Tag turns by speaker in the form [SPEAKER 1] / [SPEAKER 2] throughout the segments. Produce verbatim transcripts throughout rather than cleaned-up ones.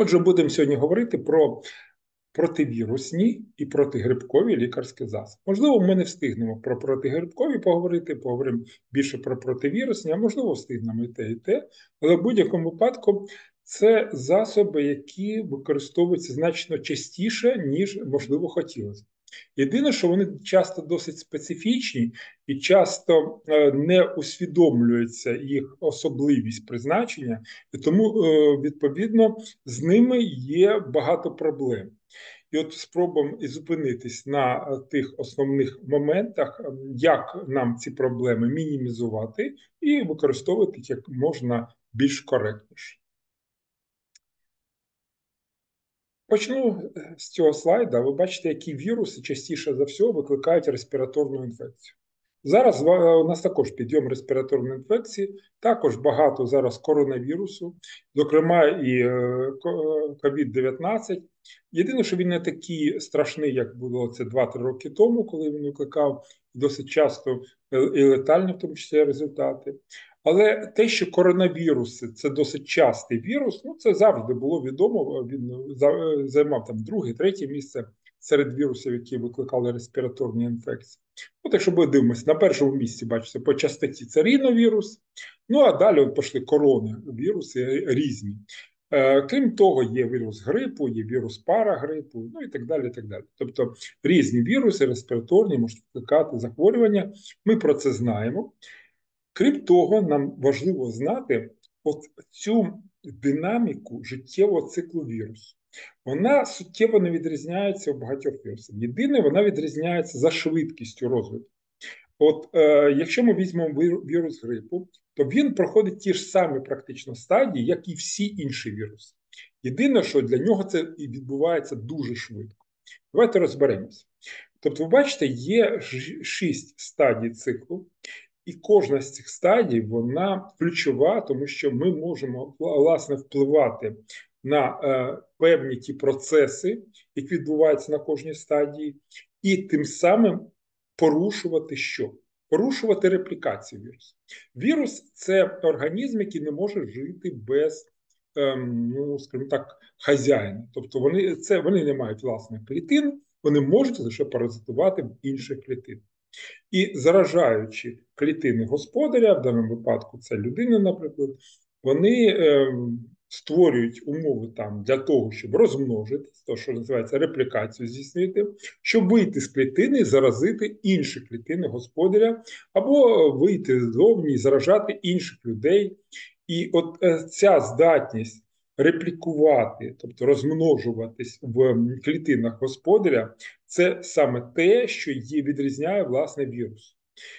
[SPEAKER 1] Отже, будемо сьогодні говорити про противірусні і протигрибкові лікарські засоби. Можливо, ми не встигнемо про протигрибкові поговорити, поговоримо більше про противірусні, а можливо, встигнемо і те, і те. Але в будь-якому випадку це засоби, які використовуються значно частіше, ніж, можливо, хотілося. Єдине, що вони часто досить специфічні і часто не усвідомлюється їх особливість призначення, і тому, відповідно, з ними є багато проблем. І от спробуємо і зупинитись на тих основних моментах, як нам ці проблеми мінімізувати і використовувати їх як можна більш коректніше. Почну з цього слайда. Ви бачите, які віруси частіше за все викликають респіраторну інфекцію. Зараз у нас також підйом респіраторної інфекції, також багато зараз коронавірусу, зокрема і ковід дев'ятнадцять. Єдине, що він не такий страшний, як було це два-три роки тому, коли він викликав досить часто і летальні, в тому числі, результати. Але те, що коронавіруси – це досить частий вірус, ну це завжди було відомо, він займав там друге, третє місце серед вірусів, які викликали респіраторні інфекції. От якщо ми дивимося, на першому місці, бачите, по частоті це ріновірус, ну а далі от пішли коронавіруси різні. Крім того, є вірус грипу, є вірус парагрипу, ну і так далі, і так далі. Тобто різні віруси респіраторні можуть викликати захворювання, ми про це знаємо. Крім того, нам важливо знати от цю динаміку життєвого циклу вірусу. Вона суттєво не відрізняється у багатьох вірусів. Єдине, вона відрізняється за швидкістю розвитку. От е, якщо ми візьмемо вірус грипу, то він проходить ті ж самі практично стадії, як і всі інші віруси. Єдине, що для нього це і відбувається дуже швидко. Давайте розберемося. Тобто, ви бачите, є шість стадій циклу, і кожна з цих стадій, вона ключова, тому що ми можемо, власне, впливати на е, певні ті процеси, які відбуваються на кожній стадії, і тим самим порушувати що? Порушувати реплікацію вірусу. Вірус – це організм, який не може жити без, ем, ну, скажімо так, хазяїна. Тобто вони, це, вони не мають власних клітин, вони можуть лише паразитувати в інших клітинах. І заражаючи клітини господаря, в даному випадку це людина, наприклад, вони е, створюють умови там для того, щоб розмножитись, то, що називається реплікацію здійснити, щоб вийти з клітини і заразити інші клітини господаря, або вийти ззовні і заражати інших людей. І от е, ця здатність реплікувати, тобто розмножуватись в клітинах господаря, це саме те, що її відрізняє, власне, вірус.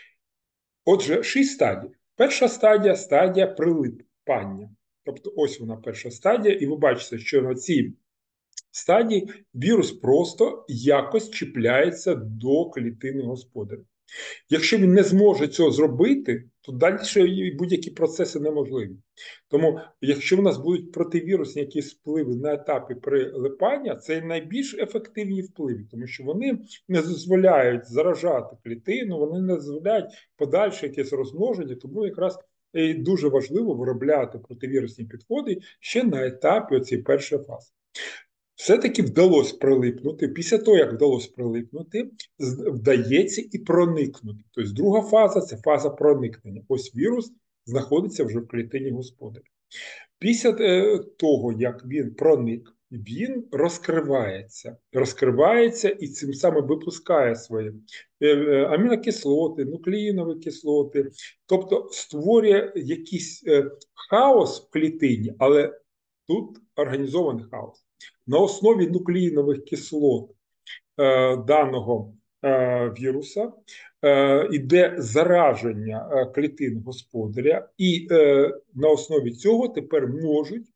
[SPEAKER 1] Отже, шість стадій. Перша стадія – стадія прилипання. Тобто ось вона перша стадія, і ви бачите, що на цій стадії вірус просто якось чіпляється до клітини господаря. Якщо він не зможе цього зробити, то далі будь-які процеси неможливі. Тому, якщо в нас будуть противірусні якісь впливи на етапі прилипання, це найбільш ефективні впливи, тому що вони не дозволяють заражати клітину, вони не дозволяють подальше якесь розмноження, тому якраз і дуже важливо виробляти противірусні підходи ще на етапі оцієї першої фази. Все-таки вдалося прилипнути. Після того, як вдалося прилипнути, вдається і проникнути. Тобто друга фаза – це фаза проникнення. Ось вірус знаходиться вже в клітині господаря. Після того, як він проник, він розкривається. Розкривається і цим самим випускає свої амінокислоти, нуклеїнові кислоти. Тобто створює якийсь хаос в клітині, але тут організований хаос. На основі нуклеїнових кислот е, даного е, віруса е, йде зараження е, клітин господаря, і е, на основі цього тепер можуть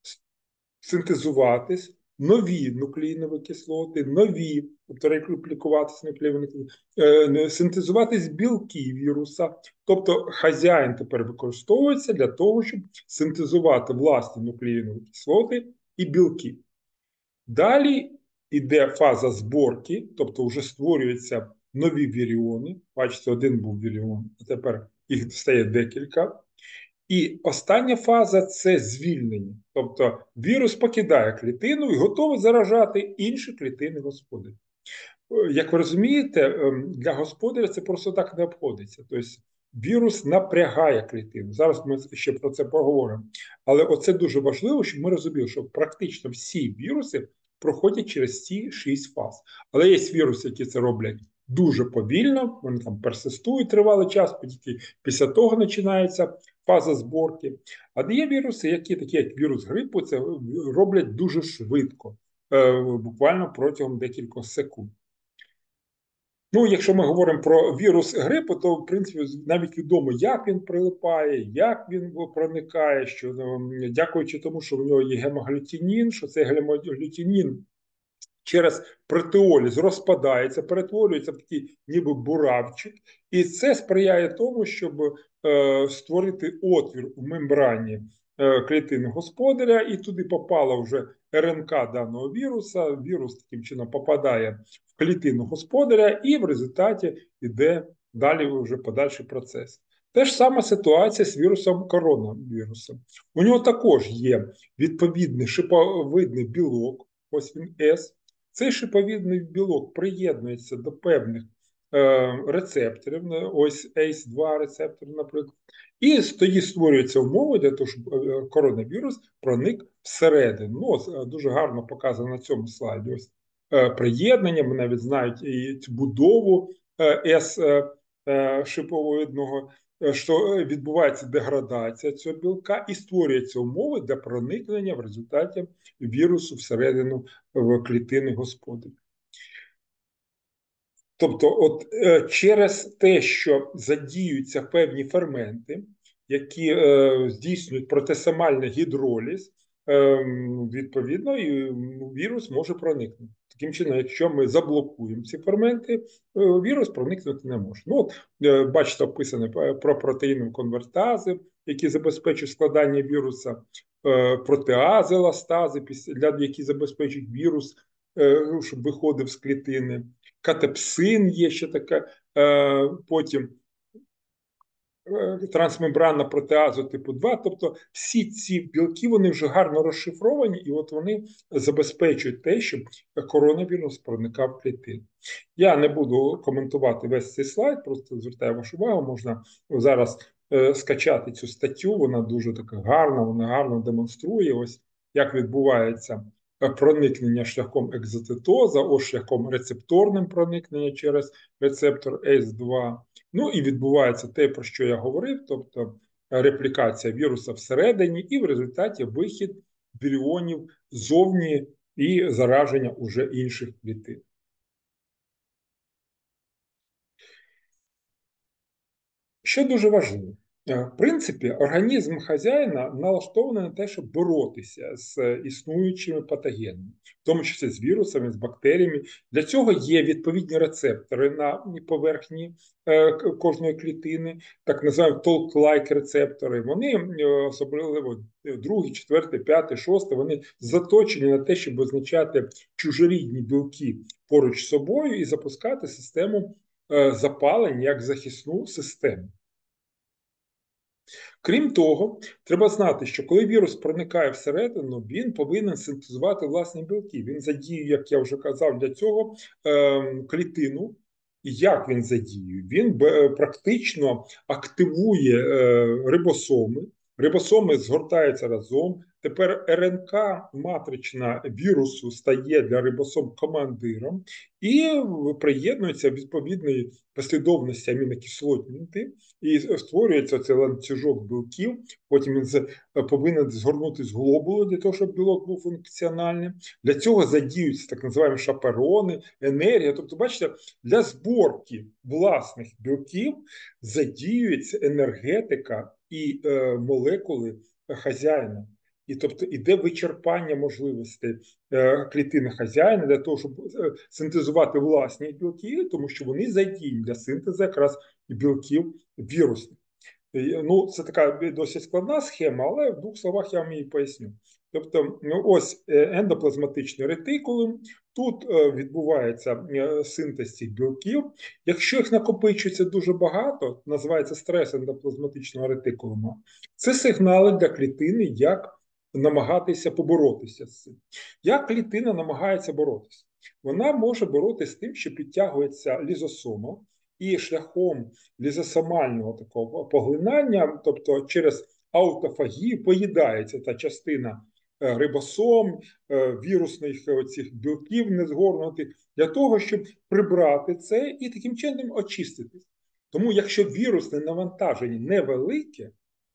[SPEAKER 1] синтезуватись нові нуклеїнові кислоти, нові, тобто реплікуватися нуклеїнові кислоти, е, синтезуватись білки віруса. Тобто хазяїн тепер використовується для того, щоб синтезувати власні нуклеїнові кислоти і білки. Далі йде фаза зборки, тобто вже створюються нові віріони. Бачите, один був віріон, а тепер їх стає декілька. І остання фаза це звільнення. Тобто вірус покидає клітину і готовий заражати інші клітини господаря. Як ви розумієте, для господаря це просто так не обходиться. Тобто вірус напрягає клітину. Зараз ми ще про це поговоримо. Але оце дуже важливо, щоб ми розуміли, що практично всі віруси проходять через ці шість фаз. Але є віруси, які це роблять дуже повільно, вони там персистують тривалий час, тільки після того починається фаза зборки. А є віруси, які такі, як вірус грипу, це роблять дуже швидко, буквально протягом декількох секунд. Ну, якщо ми говоримо про вірус грипу, то в принципі навіть відомо, як він прилипає, як він проникає, що дякуючи тому, що в нього є гемоглютинін, що цей гемоглютинін через протеоліз розпадається, перетворюється в такий ніби буравчик, і це сприяє тому, щоб е, створити отвір в мембрані е, клітини господаря, і туди попала вже РНК даного віруса. Вірус таким чином попадає в клітину господаря, і в результаті йде далі вже подальший процес. Те ж сама ситуація з вірусом коронавірусом. У нього також є відповідний шиповидний білок, ось він С. Цей шиповидний білок приєднується до певних е, рецепторів, ось ей ес два рецептори, наприклад, і тоді створюються умови для того, щоб коронавірус проник всередину. Ну, ось, дуже гарно показано на цьому слайді. Ось е, приєднання, ми навіть знають і цю будову е, С-шиповидного, е, що відбувається деградація цього білка і створюються умови для проникнення в результаті вірусу всередину в клітини господаря. Тобто, от е, через те, що задіюються певні ферменти, які е, здійснюють протесомальний гідроліз, е, відповідно, і вірус може проникнути. Таким чином, якщо ми заблокуємо ці ферменти, е, вірус проникнути не може. Ну, от, е, бачите, описане про протеїнові конвертази, які забезпечують складання віруса, е, протеази, еластази, для які забезпечують вірус, е, щоб виходив з клітини. Катепсин є ще таке, е, потім е, трансмембранна протеазу типу два. Тобто всі ці білки, вони вже гарно розшифровані, і от вони забезпечують те, щоб коронавірус проникав в клітину. Я не буду коментувати весь цей слайд, просто звертаю вашу увагу, можна зараз е, скачати цю статтю, вона дуже така гарна, вона гарно демонструє, ось як відбувається проникнення шляхом екзотитоза, ось шляхом рецепторним проникнення через рецептор ей ес два. Ну і відбувається те, про що я говорив, тобто реплікація віруса всередині, і в результаті вихід віріонів ззовні і зараження уже інших клітин. Що дуже важливо, в принципі, організм хазяїна налаштований на те, щоб боротися з існуючими патогенами, в тому числі з вірусами, з бактеріями. Для цього є відповідні рецептори на поверхні кожної клітини, так називаємо толк-лайк рецептори. Вони, особливо другий, четвертий, п'ятий, шостий, вони заточені на те, щоб визначати чужорідні білки поруч з собою і запускати систему запалення як захисну систему. Крім того, треба знати, що коли вірус проникає всередину, він повинен синтезувати власні білки. Він задіює, як я вже казав, для цього клітину. І як він задіює? Він практично активує рибосоми. Рибосоми згортаються разом. Тепер РНК матрична вірусу стає для рибосом командиром і приєднується в відповідної послідовності амінокислотники, і створюється цей ланцюжок білків. Потім він повинен згорнутися з глобулу для того, щоб білок був функціональним. Для цього задіються так називаємо шаперони, енергія. Тобто, бачите, для зборки власних білків задіюється енергетика і е, молекули хазяїна. І тобто іде вичерпання можливостей е, клітини хазяїна для того, щоб е, синтезувати власні білки, тому що вони задіяні для синтезу якраз білків вірусних. Ну, це така досить складна схема, але в двох словах я вам її поясню. Тобто, ну, ось ендоплазматичний ретикулум, тут відбувається синтез цих білків. Якщо їх накопичується дуже багато, називається стрес ендоплазматичного ретикулуму, це сигнали для клітини, як намагатися поборотися з цим. Як клітина намагається боротися? Вона може боротися з тим, що підтягується лізосома, і шляхом лізосомального такого поглинання, тобто через аутофагію, поїдається та частина рибосом, вірусних оцих білків незгорнутих, для того, щоб прибрати це і таким чином очиститись. Тому, якщо вірусне навантаження невелике,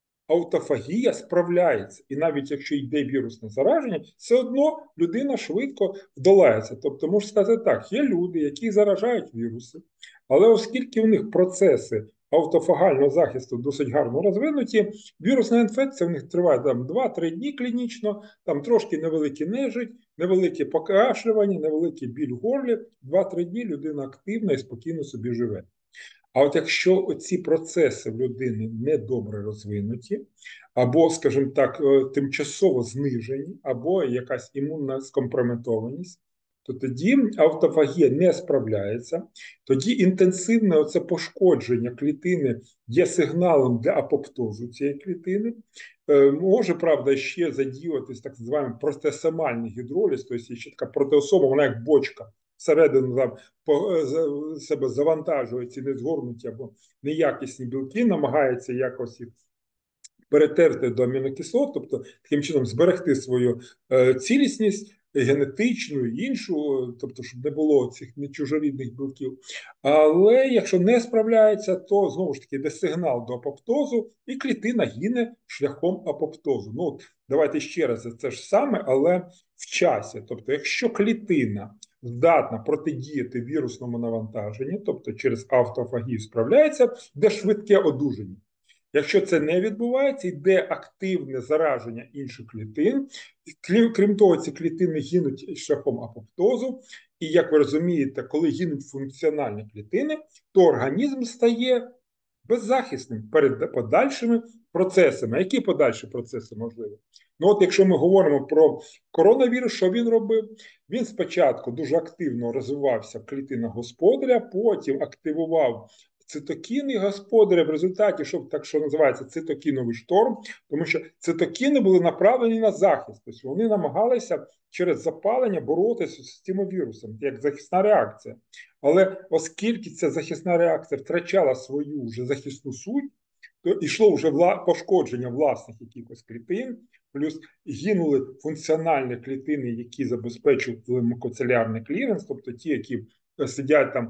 [SPEAKER 1] аутофагія справляється. І навіть якщо йде вірусне зараження, все одно людина швидко вдолається. Тобто, можна сказати так, є люди, які заражають віруси, але оскільки в них процеси автофагального захисту досить гарно розвинуті, вірусна інфекція в них триває там два-три дні клінічно, там трошки невеликі нежить, невелике покашлювання, невеликий біль в горлі, два-три дні людина активна і спокійно собі живе. А от якщо ці процеси в людини недобре розвинуті, або, скажімо так, тимчасово знижені, або якась імунна скомпрометованість, то тоді автофагія не справляється, тоді інтенсивне оце пошкодження клітини є сигналом для апоптозу цієї клітини. Може, правда, ще задіюватись так званий протеосомальний гідроліз, тобто ще така протеосома, вона як бочка, всередину там по себе завантажує ці незгорнуті або неякісні білки, намагається якось їх перетерти до амінокислот, тобто таким чином зберегти свою е, цілісність генетичну і іншу, тобто, щоб не було цих нечужорідних білків. Але якщо не справляється, то знову ж таки йде сигнал до апоптозу, і клітина гине шляхом апоптозу. Ну, давайте ще раз, це ж саме, але в часі. Тобто, якщо клітина здатна протидіяти вірусному навантаженню, тобто через автофагію справляється, де швидке одужання. Якщо це не відбувається, йде активне зараження інших клітин. Крім, крім того, ці клітини гинуть шляхом апоптозу. І, як ви розумієте, коли гинуть функціональні клітини, то організм стає беззахисним перед подальшими процесами. Які подальші процеси можливі? Ну от якщо ми говоримо про коронавірус, що він робив? Він спочатку дуже активно розвивався в клітинах господаря, потім активував цитокіни господаря, в результаті, що так що називається цитокіновий шторм, тому що цитокіни були направлені на захист, тобто вони намагалися через запалення боротися з цими вірусами, як захисна реакція. Але оскільки ця захисна реакція втрачала свою вже захисну суть, то йшло вже вла... пошкодження власних якихось клітин, плюс гинули функціональні клітини, які забезпечують микоцелярний кліренс, тобто ті, які сидять там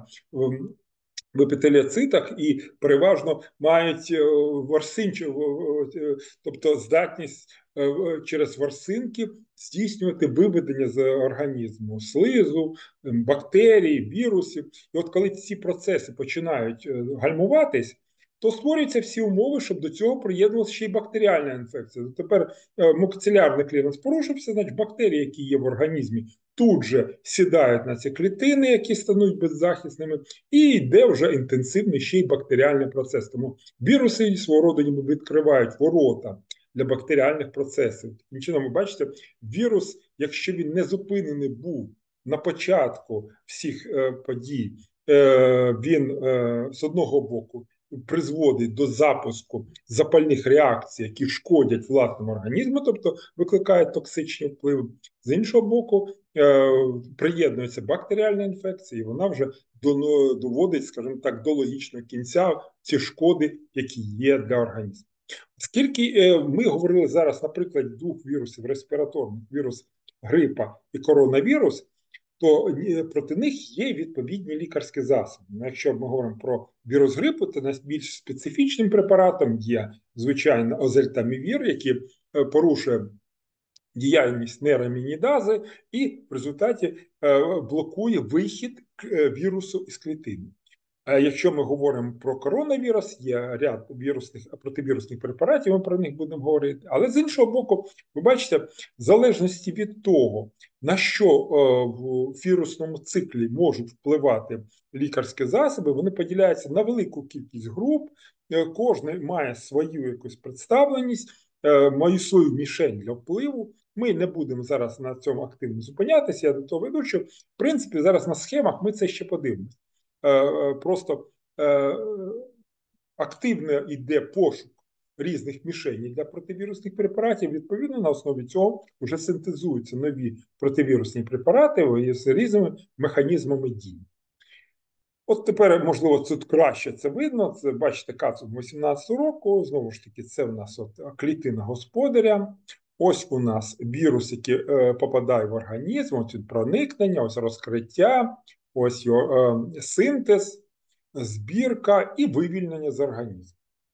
[SPEAKER 1] в епітеліоцитах і переважно мають ворсинчу, тобто здатність через ворсинки здійснювати виведення з організму слизу, бактерій, вірусів. І от коли ці процеси починають гальмуватись, то створюються всі умови, щоб до цього приєднувалася ще й бактеріальна інфекція. Тепер мукоцелярний кліренс порушився, значить бактерії, які є в організмі, тут же сідають на ці клітини, які стануть беззахисними, і йде вже інтенсивний ще й бактеріальний процес. Тому віруси свого роду відкривають ворота для бактеріальних процесів. Таким чином, ви бачите, вірус, якщо він не зупинений був на початку всіх е, подій, е, він е, з одного боку призводить до запуску запальних реакцій, які шкодять власному організму, тобто викликають токсичні впливи. З іншого боку, е, приєднується бактеріальна інфекція, і вона вже доводить, скажімо так, до логічного кінця ці шкоди, які є для організму. Оскільки е, ми говорили зараз, наприклад, двох вірусів респіраторних, вірус грипа і коронавірус, то проти них є відповідні лікарські засоби. Якщо ми говоримо про вірус грипу, то найбільш специфічним препаратом є, звичайно, озельтамівір, який порушує діяльність нейроамінідази і в результаті блокує вихід вірусу із клітини. Якщо ми говоримо про коронавірус, є ряд вірусних, противірусних препаратів, ми про них будемо говорити. Але з іншого боку, ви бачите, в залежності від того, на що в вірусному циклі можуть впливати лікарські засоби, вони поділяються на велику кількість груп, кожен має свою якусь представленість, мою свою мішень для впливу. Ми не будемо зараз на цьому активно зупинятися. Я до того веду, що в принципі зараз на схемах ми це ще подивимося. Просто активно йде пошук різних мішенів для противірусних препаратів. Відповідно, на основі цього вже синтезуються нові противірусні препарати з різними механізмами дії. От тепер, можливо, тут краще це видно. Це, бачите, кацук вісімнадцятого року. Знову ж таки, це в нас от клітина господаря. Ось у нас вірус, який е, попадає в організм, ось тут проникнення, ось розкриття, ось його е, синтез, збірка і вивільнення з організму.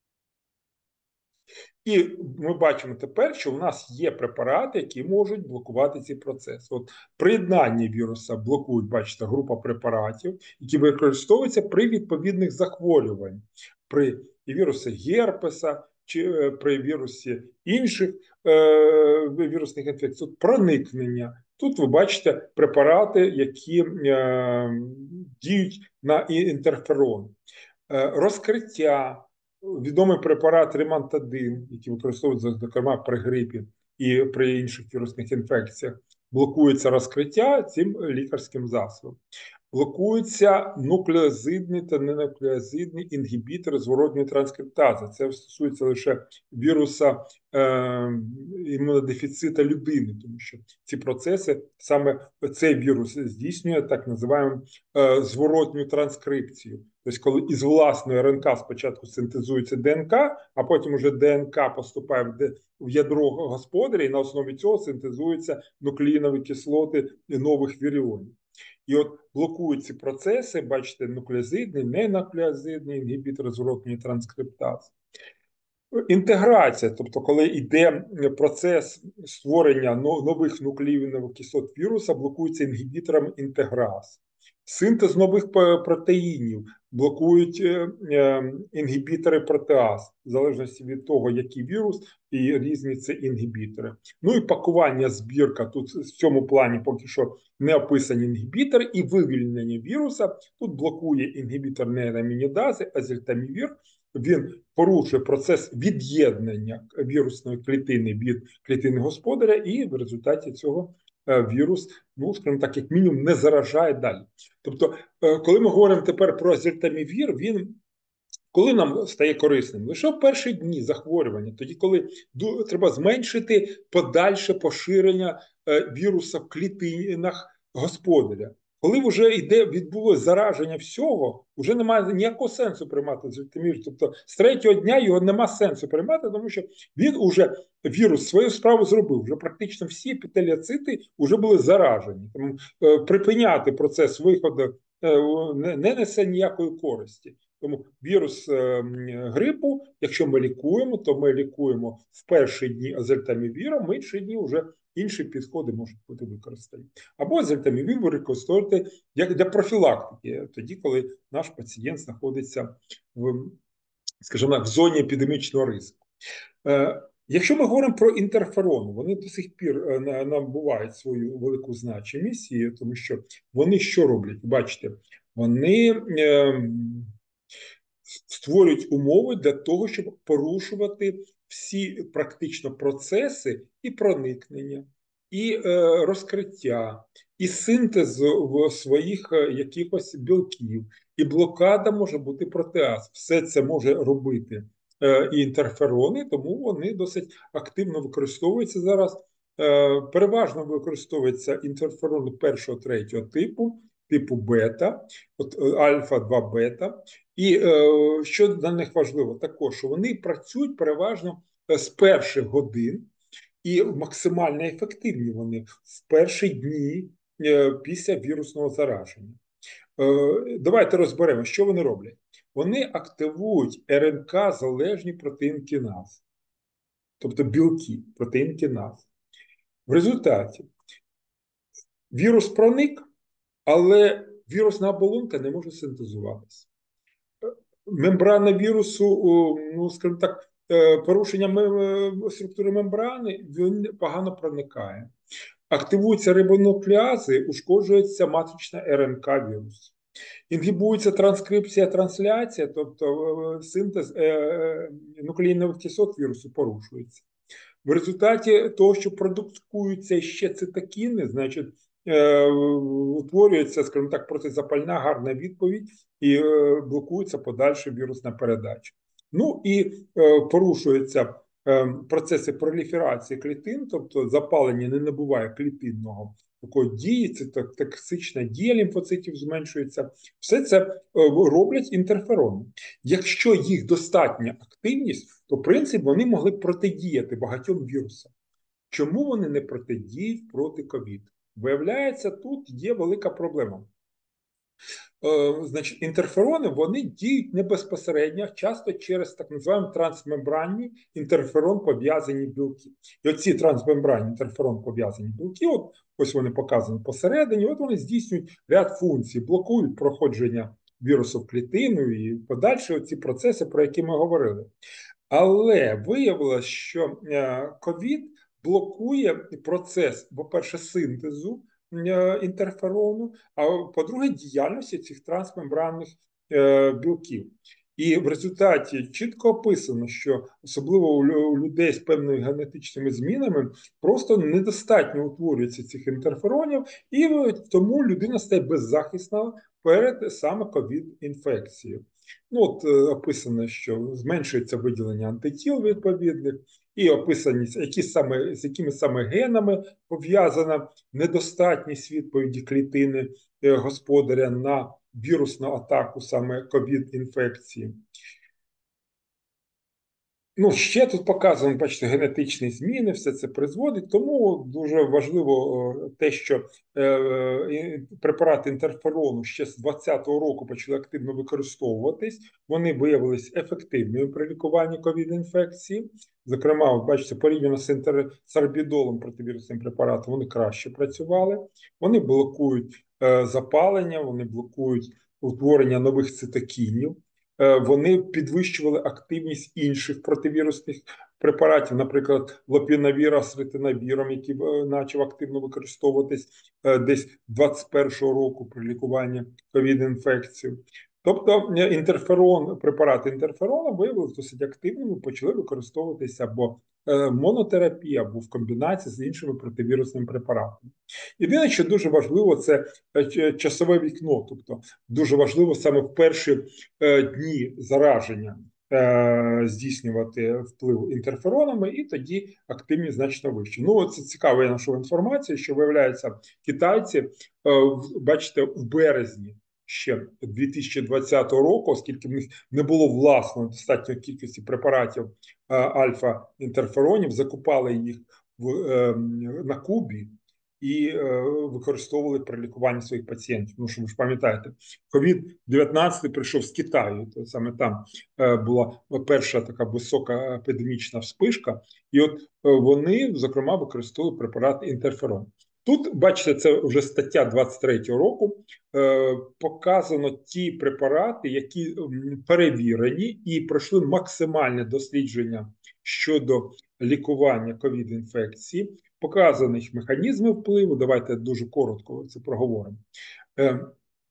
[SPEAKER 1] І ми бачимо тепер, що в нас є препарати, які можуть блокувати ці процеси. От приєднання віруса блокують, бачите, група препаратів, які використовуються при відповідних захворюваннях, при вірусі герпеса чи при вірусі інших е, вірусних інфекцій. Тут проникнення. Тут ви бачите препарати, які е, діють на інтерферон, е, розкриття. Відомий препарат ремантадин, який використовується, зокрема, при грипі і при інших вірусних інфекціях, блокується розкриття цим лікарським засобом. Блокуються нуклеозидні та ненуклеозидні інгібітори зворотньої транскриптази. Це стосується лише віруса е, імунодефіцита людини, тому що ці процеси, саме цей вірус здійснює так називаємо е, зворотню транскрипцію. Тобто, коли із власної РНК спочатку синтезується ДНК, а потім вже ДНК поступає в ядро господаря, і на основі цього синтезуються нуклеїнові кислоти нових віріонів. І от блокують ці процеси, бачите, нуклеозидний, ненуклеозидний інгібітори зворотньої транскриптази. Інтеграція, тобто коли йде процес створення нових нуклеїнових кислот віруса, блокується інгібіторами інтеграз. Синтез нових протеїнів блокують інгібітори протеаз, в залежності від того, який вірус і різні це інгібітори. Ну і пакування, збірка, тут в цьому плані поки що не описані інгібітори, і вивільнення віруса, тут блокує інгібітор нерамінідази, азельтамівір. Він порушує процес від'єднання вірусної клітини від клітини господаря, і в результаті цього вірус, ну, скажімо так, як мінімум, не заражає далі. Тобто, коли ми говоримо тепер про азельтамівір, він коли нам стає корисним? Лише в перші дні захворювання, тоді, коли треба зменшити подальше поширення віруса в клітинах господаря. Коли вже йде, відбулося зараження всього, вже немає ніякого сенсу приймати азельтамівір. Тобто з третього дня його нема сенсу приймати, тому що він уже, вірус свою справу зробив. Вже практично всі епітеліоцити вже були заражені. Тому е, припиняти процес виходу е, не, не несе ніякої користі. Тому вірус е, грипу, якщо ми лікуємо, то ми лікуємо в перші дні азельтамівіром, в інші дні вже інші підходи можуть бути використані. Або азельтамівір використовувати як для профілактики, тоді, коли наш пацієнт знаходиться в, скажімо так, в зоні епідемічного ризику. Е, якщо ми говоримо про інтерферони, вони до сих пір набувають свою велику значимість, і, тому що вони що роблять? Бачите, вони е, створюють умови для того, щоб порушувати всі практично процеси і проникнення, і е, розкриття, і синтез в своїх е, якихось білків, і блокада може бути протеаз. Все це може робити е, і інтерферони, тому вони досить активно використовуються зараз. Е, переважно використовуються інтерферони першого, третього типу, типу бета, от альфа два бета. І е, що для них важливо, також, що вони працюють переважно з перших годин, і максимально ефективні вони з перші дні е, після вірусного зараження. Е, давайте розберемо, що вони роблять. Вони активують РНК-залежні протеїн кіназ, тобто білки, протеїн кіназ. В результаті вірус проник, але вірусна оболонка не може синтезуватися. Мембрана вірусу, ну, скажімо так, порушення структури мембрани, він погано проникає. Активуються рибонуклеази, ушкоджується матрична РНК вірусу. Інгібується транскрипція, трансляція, тобто синтез нуклеїнових кислот вірусу порушується. В результаті того, що продукуються ще цитокіни, значить, е, утворюється, скажімо так, протизапальна гарна відповідь і е, блокується подальша вірусна передача. Ну і е, порушуються е, процеси проліферації клітин, тобто запалення не набуває клітинного такої дії, це токсична дія лімфоцитів зменшується. Все це е, роблять інтерферони. Якщо їх достатня активність, то в принципі вони могли б протидіяти багатьом вірусам. Чому вони не протидіють проти ковід? Виявляється, тут є велика проблема. Е, значить, інтерферони вони діють не безпосередньо, часто через так називаємо трансмембранні інтерферон пов'язані білки. І оці трансмембранні інтерферон пов'язані білки, от ось вони показані посередині, от вони здійснюють ряд функцій, блокують проходження вірусу в клітину і подальші ці процеси, про які ми говорили. Але виявилося, що ковід блокує процес, по-перше, синтезу інтерферону, а по-друге, діяльності цих трансмембранних білків. І в результаті чітко описано, що особливо у людей з певними генетичними змінами просто недостатньо утворюється цих інтерферонів, і тому людина стає беззахисна перед саме ковід-інфекцією. Ну, от описано, що зменшується виділення антитіл відповідних, і описані, які саме, з якими саме генами пов'язана недостатність відповіді клітини господаря на вірусну атаку саме ковід-інфекції. Ну, ще тут показано, бачите, генетичні зміни, все це призводить, тому дуже важливо те, що е, препарати інтерферону ще з двадцятого року почали активно використовуватись, вони виявилися ефективними при лікуванні ковід-інфекції. Зокрема, от бачите, порівняно з сарбідолом противірусним препаратом, вони краще працювали, вони блокують е, запалення, вони блокують утворення нових цитокінів. Вони підвищували активність інших противірусних препаратів, наприклад, лопінавіра з ретинавіром, який почав активно використовуватись десь двадцять першого року при лікуванні ковід-інфекції. Тобто інтерферон, препарати інтерферона виявилися досить активними, почали використовуватися або монотерапія, або в комбінації з іншими противірусними препаратами. Єдине, що дуже важливо, це часове вікно, тобто дуже важливо саме в перші дні зараження здійснювати вплив інтерферонами, і тоді активність значно вища. Ну, це цікава наша інформація, що виявляється, китайці, бачите, в березні ще дві тисячі двадцятого року, оскільки в них не було власної достатньої кількості препаратів альфа-інтерферонів, закупали їх в, на Кубі і е, використовували при лікуванні своїх пацієнтів. Ну, що ви ж пам'ятаєте, ковід дев'ятнадцять прийшов з Китаю, то саме там е, була перша така висока епідемічна вспишка, і от е, вони, зокрема, використовували препарат інтерферон. Тут, бачите, це вже стаття двадцять третього року, е, показано ті препарати, які перевірені і пройшли максимальне дослідження щодо лікування ковід-інфекції, показаних механізмів впливу, давайте дуже коротко це проговоримо, е,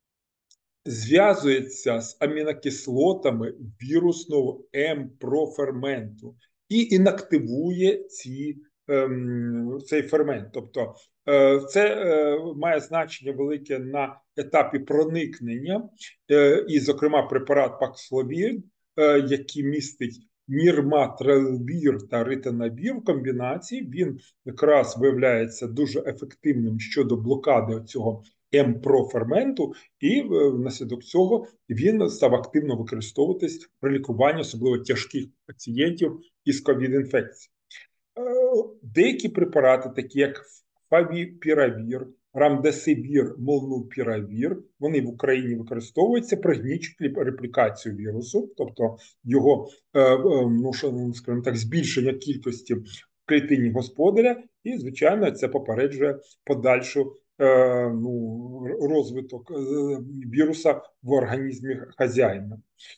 [SPEAKER 1] зв'язується з амінокислотами вірусного М-проферменту і інактивує ці, е, цей фермент. Тобто е, це е, має значення велике на етапі проникнення, е, і, зокрема, препарат Паксловід, е, який містить мірматрелвір та ритонавір в комбінації, він якраз виявляється дуже ефективним щодо блокади цього М-проферменту, і внаслідок цього він став активно використовуватись при лікуванні особливо тяжких пацієнтів із ковід-інфекції. Деякі препарати, такі як фавіпіравір, рамдесивір, молнупіравір, вони в Україні використовуються при гнічній реплікацію вірусу, тобто його, ну, скажімо так, збільшення кількості в клітині господаря, і, звичайно, це попереджує подальшу ну, розвиток віруса в організмі хазяїна.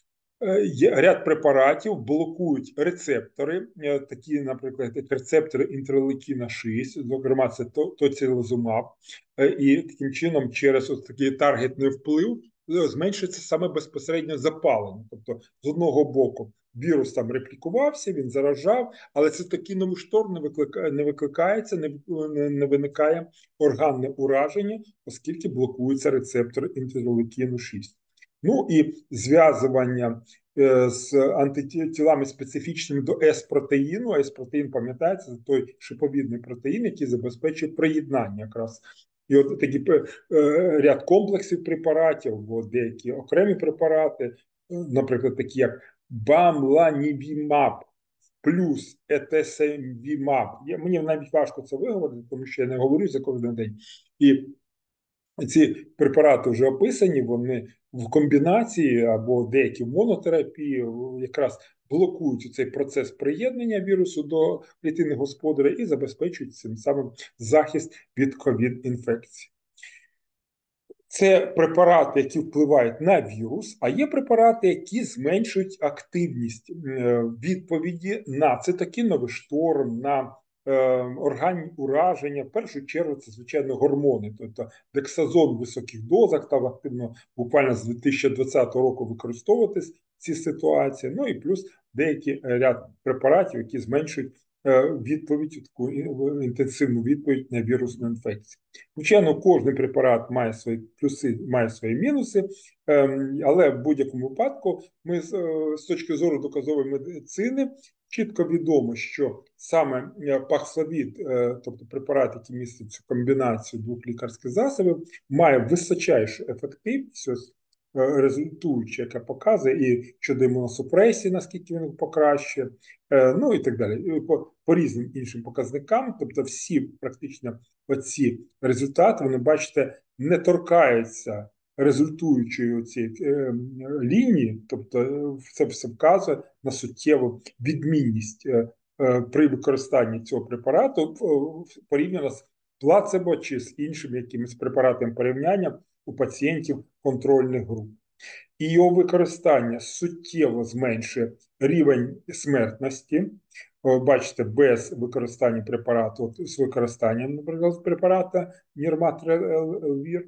[SPEAKER 1] Є ряд препаратів блокують рецептори, такі, наприклад, як рецептори інтерлейкіна шість, зокрема, це тоцилізумаб, і таким чином через ось такий таргетний вплив зменшується саме безпосередньо запалення. Тобто, з одного боку, вірус там реплікувався, він заражав, але це такий новий шторм не викликає, не викликається, не, не виникає органне ураження, оскільки блокується рецептор інтерлейкіну шість. Ну і зв'язування е, з антитілами специфічними до С-протеїну. А С-протеїн, пам'ятається, це той шиповідний протеїн, який забезпечує приєднання якраз. І от такі е, ряд комплексів препаратів, або деякі окремі препарати, наприклад, такі як бамланівімаб плюс етесемвімаб. Мені навіть важко це виговорити, тому що я не говорю за кожен день. І ці препарати вже описані, вони в комбінації або деякі в монотерапії якраз блокують цей процес приєднання вірусу до клітини господаря і забезпечують цим самим захист від ковід-інфекції. Це препарати, які впливають на вірус, а є препарати, які зменшують активність відповіді на цитокіновий шторм, на органні ураження. В першу чергу це, звичайно, гормони. Тобто дексазон в високих дозах став активно буквально з дві тисячі двадцятого року використовуватись ці ситуації. Ну і плюс деякий ряд препаратів, які зменшують відповідь, таку інтенсивну відповідь на вірусну інфекцію. Звичайно, кожен препарат має свої плюси, має свої мінуси, але в будь-якому випадку ми з точки зору доказової медицини чітко відомо, що саме пакславід, тобто препарат, який містить цю комбінацію двох лікарських засобів, має височайшу ефективність, результуючи, яка показує і щодо імуносупресії, наскільки він покращує, ну і так далі, по, по різним іншим показникам. Тобто всі практично оці результати, вони, бачите, не торкаються результуючої цієї е, лінії, тобто це все вказує на суттєву відмінність е, е, при використанні цього препарату порівняно з плацебо чи з іншими якимись препаратами порівняння у пацієнтів контрольних груп. І його використання суттєво зменшує рівень смертності. Бачите, без використання препарату, з використанням, наприклад, препарата Нірматрелвір.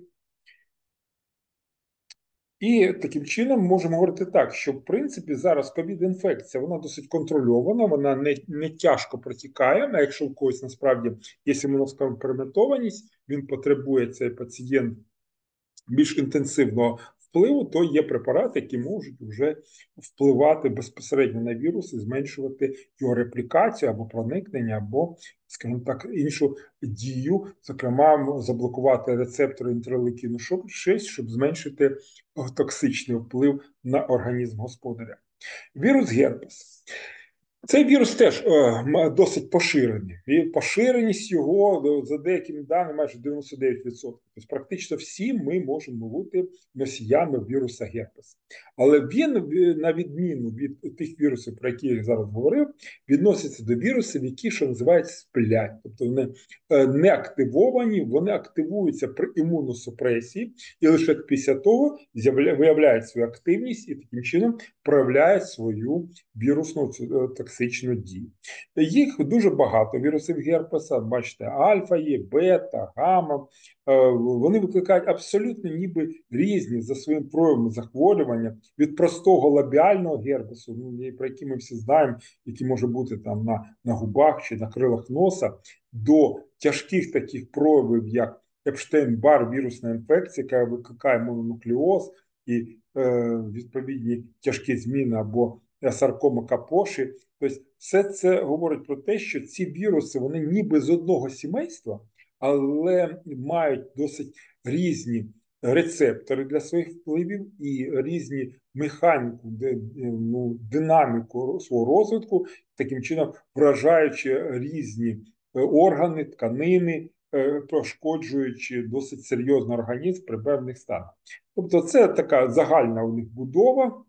[SPEAKER 1] І таким чином можемо говорити так, що в принципі зараз ковід-інфекція, вона досить контрольована, вона не, не тяжко протікає, а якщо в когось насправді є імунокомпрометованість, він потребує, цей пацієнт, більш інтенсивного впливу, то є препарати, які можуть вже впливати безпосередньо на вірус і зменшувати його реплікацію або проникнення, або, скажімо так, іншу дію, зокрема, заблокувати рецептори інтерлейкіну шість, щоб зменшити токсичний вплив на організм господаря. Вірус герпес. Цей вірус теж е, досить поширений. І поширеність його, за деякими даними, майже дев'яносто дев'ять відсотків. Тобто практично всі ми можемо бути носіями віруса герпеса. Але він, на відміну від тих вірусів, про які я зараз говорив, відноситься до вірусів, які, що називають, сплять. Тобто вони не активовані, вони активуються при імуносупресії і лише після того виявляють свою активність і таким чином проявляють свою вірусну токсичну дію. Їх дуже багато вірусів герпеса, бачите, альфа є, бета, гамма. Вони викликають абсолютно ніби різні за своїм проявом захворювання від простого лабіального герпесу, ну, про який ми всі знаємо, який може бути там на, на губах чи на крилах носа, до тяжких таких проявів, як Епштейн-Бар вірусна інфекція, яка викликає мононуклеоз і е, відповідні тяжкі зміни або саркома Капоші. Тобто все це говорить про те, що ці віруси, вони ніби з одного сімейства, але мають досить різні рецептори для своїх впливів і різні механіку, ну, динаміку свого розвитку, таким чином вражаючи різні органи, тканини, пошкоджуючи досить серйозно організм при певних станах. Тобто це така загальна у них будова.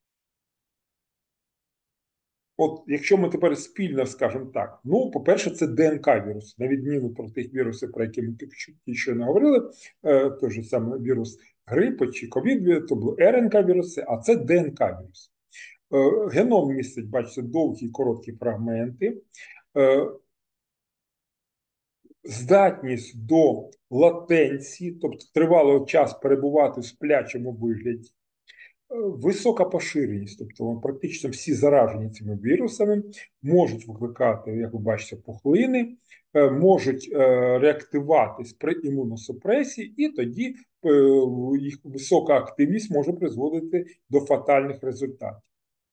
[SPEAKER 1] От якщо ми тепер спільно скажемо так, ну, по-перше, це ДНК-вірус, на відміну про тих вірусів, про які ми тільки що не говорили, е, той же самий вірус грипу чи ковід, то були РНК-віруси, а це ДНК-вірус. Е, геном містить, бачите, довгі і короткі фрагменти. Е, здатність до латенції, тобто тривалий час перебувати в сплячому вигляді, висока поширеність, тобто практично всі заражені цими вірусами можуть викликати, як ви бачите, пухлини, можуть реактиватись при імуносупресії, і тоді їх висока активність може призводити до фатальних результатів.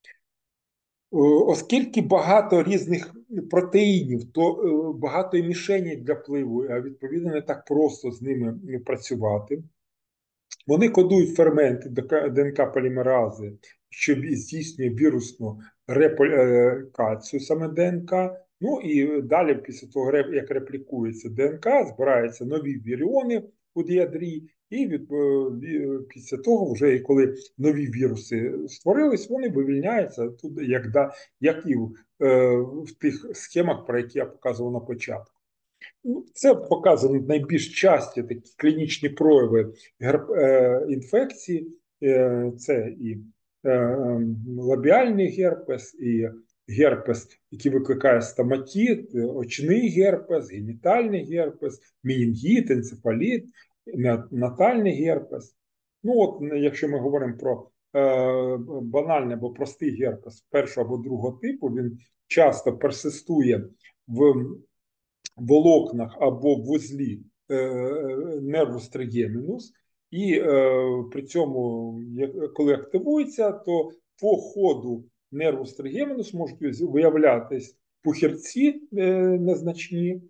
[SPEAKER 1] Оскільки багато різних протеїнів, то багато і мішеней для впливу, а відповідно не так просто з ними працювати. Вони кодують ферменти ДНК полімерази, що здійснює вірусну реплікацію саме ДНК. Ну і далі, після того, як реплікується ДНК, збираються нові віріони у ядрі, і від, після того, вже коли нові віруси створились, вони вивільняються туди, як, як і в, в тих схемах, про які я показував на початку. Це показано найбільш часті такі клінічні прояви інфекції. Це і лабіальний герпес, і герпес, який викликає стоматит, очний герпес, генітальний герпес, менінгіт, енцефаліт, натальний герпес. Ну от, якщо ми говоримо про банальний або простий герпес першого або другого типу, він часто персистує в волокнах або в вузлі нервус тригемінус, і при цьому, коли активується, то по ходу нервус тригемінус можуть виявлятись пухирці незначні,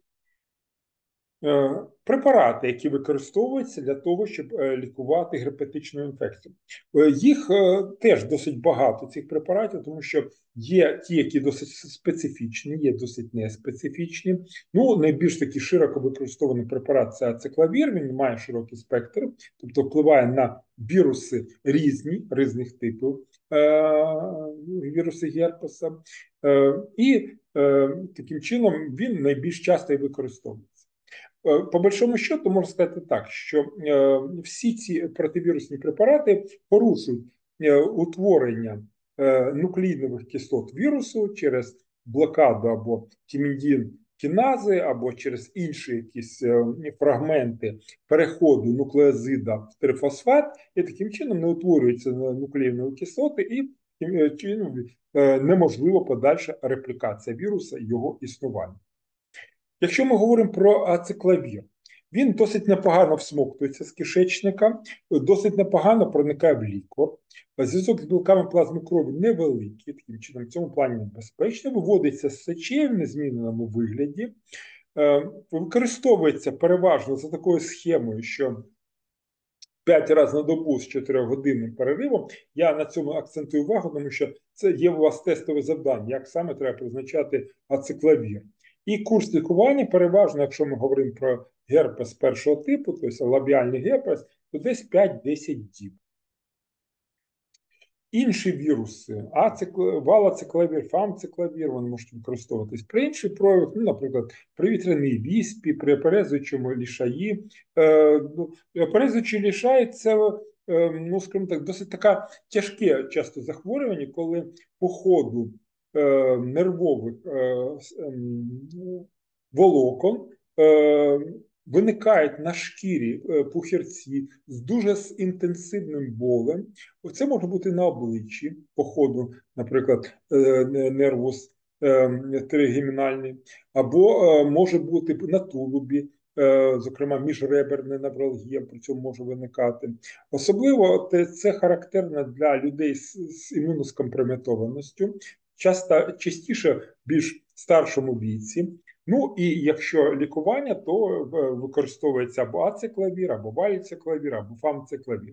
[SPEAKER 1] препарати, які використовуються для того, щоб лікувати герпетичну інфекцію. Їх теж досить багато, цих препаратів, тому що є ті, які досить специфічні, є досить неспецифічні. Ну, найбільш такий широко використований препарат – це ациклавір, він має широкий спектр, тобто впливає на віруси різні, різних типів віруси герпеса, і таким чином він найбільш часто і використовується. По большому счету, можна сказати так, що е, всі ці противірусні препарати порушують е, утворення е, нуклеїнових кислот вірусу через блокаду або тімідін кінази, або через інші якісь е, фрагменти переходу нуклеозида в трифосфат, і таким чином не утворюються нуклеїнові кислоти, і таким чином е, неможлива подальша реплікація віруса і його існування. Якщо ми говоримо про ациклавір, він досить непогано всмоктується з кишечника, досить непогано проникає в ліквор. Зв'язок з білками плазми крові невеликий, таким чином в цьому плані небезпечно, виводиться з сечі в незміненому вигляді, використовується переважно за такою схемою, що п'ять разів на добу з чотирьохгодинним переривом. Я на цьому акцентую увагу, тому що це є у вас тестове завдання, як саме треба призначати ациклавір. І курс лікування переважно, якщо ми говоримо про герпес першого типу, тобто лабіальний герпес, то десь п'ять-десять діб. Інші віруси, валоциклавір, фамциклавір, вони можуть використовуватись при інших проявах, ну, наприклад, при вітряній віспі, при оперезуючому лішаї. Оперезуючий лішай – це, ну, скажімо так, досить таке тяжке часто захворювання, коли по ходу нервових волокон виникають на шкірі пухирці з дуже інтенсивним болем. Це може бути на обличчі, по ходу, наприклад, нервус тригемінальний, або може бути на тулубі, зокрема міжреберна невралгія, при цьому може виникати. Особливо це характерно для людей з імуноскомпрометованістю, часто, частіше в більш старшому віці. Ну і якщо лікування, то використовується або ациклавір, або валіциклавір, або фамциклавір.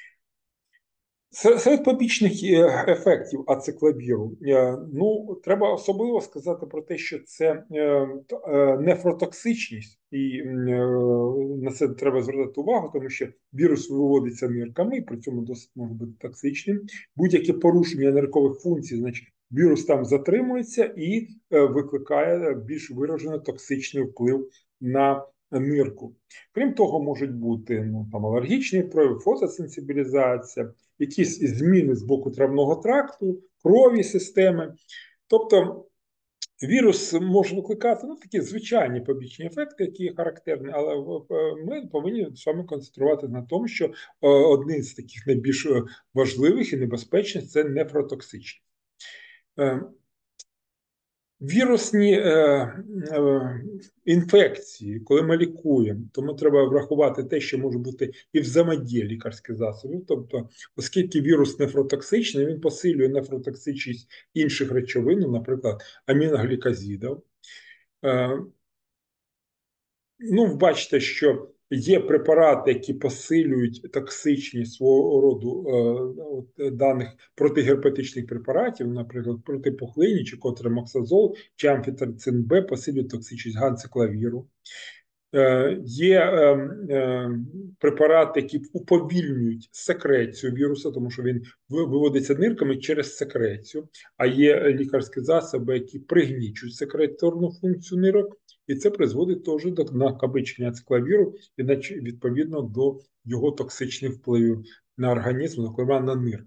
[SPEAKER 1] Серед побічних ефектів ациклавіру, ну, треба особливо сказати про те, що це нефротоксичність, і на це треба звертати увагу, тому що вірус виводиться нирками, і при цьому досить може бути токсичним. Будь-яке порушення ниркових функцій, значить, вірус там затримується і викликає більш виражений токсичний вплив на нирку. Крім того, можуть бути, ну, там, алергічні прояви, фотосенсибілізація, якісь зміни з боку травного тракту, крові системи. Тобто Вірус може викликати ну, такі звичайні побічні ефекти, які характерні, але ми повинні з вами концентруватися на тому, що один з таких найбільш важливих і небезпечних – це нефротоксичність. Вірусні е, е, інфекції, коли ми лікуємо, тому треба врахувати те, що може бути і взаємодія лікарських засобів. Тобто, оскільки вірус нефротоксичний, він посилює нефротоксичність інших речовин, наприклад, аміноглікозидів. Е, Ну, бачите, що є препарати, які посилюють токсичність свого роду е, даних протигерпетичних препаратів, наприклад, протипухлинні, чи котремоксазол, чи амфітерицин Б посилюють токсичність ганциклавіру. Е, Є е, е, препарати, які уповільнюють секрецію віруса, тому що він виводиться нирками через секрецію, а є лікарські засоби, які пригнічують секреторну функцію нирок, і це призводить теж до накопичення цикловіру і відповідно до його токсичних впливів на організм, зокрема на нирки.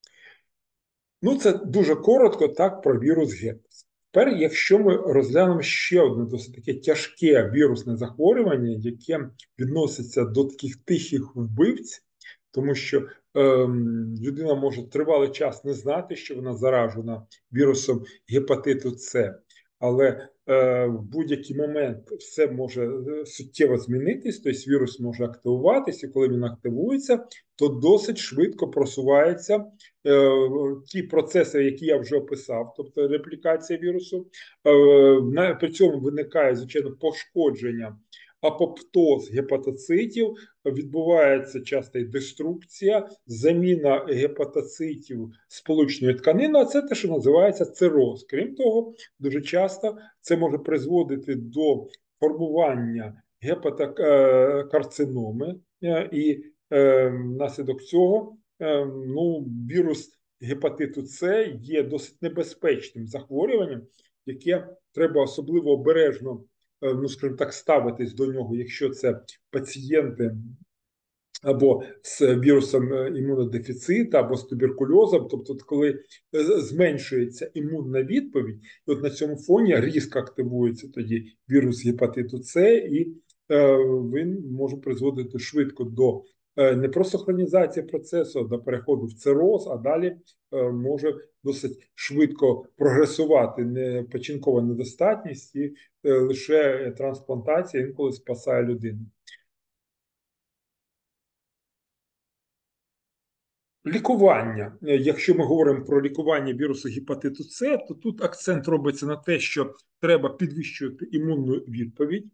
[SPEAKER 1] Ну, це дуже коротко так про вірус герпес. Тепер, якщо ми розглянемо ще одне досить таке тяжке вірусне захворювання, яке відноситься до таких тихих вбивць, тому що ем, людина може тривалий час не знати, що вона заражена вірусом гепатиту С, але е, в будь-який момент все може суттєво змінитись, тобто вірус може активуватися, і коли він активується, то досить швидко просуваються е, ті процеси, які я вже описав, тобто реплікація вірусу. Е, при цьому виникає, звичайно, пошкодження апоптоз гепатоцитів, відбувається часто і деструкція, заміна гепатоцитів сполучною тканиною, а це те, що називається цироз. Крім того, дуже часто це може призводити до формування гепатокарциноми, і е, внаслідок цього е, ну, вірус гепатиту С є досить небезпечним захворюванням, яке треба особливо обережно, ну, скажімо так, ставитись до нього, якщо це пацієнти або з вірусом імунодефіциту, або з туберкульозом, тобто коли зменшується імунна відповідь, і от на цьому фоні різко активується тоді вірус гепатиту С, і е, він може призводити швидко до е, не просто хронізації процесу, а до переходу в цироз, а далі е, може досить швидко прогресувати не печінкова недостатність, і е, лише трансплантація інколи спасає людину. Лікування. Якщо ми говоримо про лікування вірусу гепатиту С, то тут акцент робиться на те, що треба підвищувати імунну відповідь.